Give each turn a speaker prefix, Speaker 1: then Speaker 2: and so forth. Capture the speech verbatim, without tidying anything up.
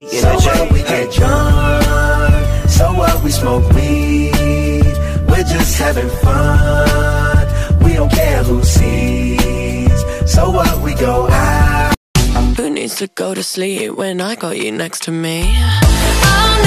Speaker 1: So what, we get drunk. So what, we smoke weed. We're just having fun. We don't care who sees. So what, we go out.
Speaker 2: Who needs to go to sleep when I got you next to me? I'm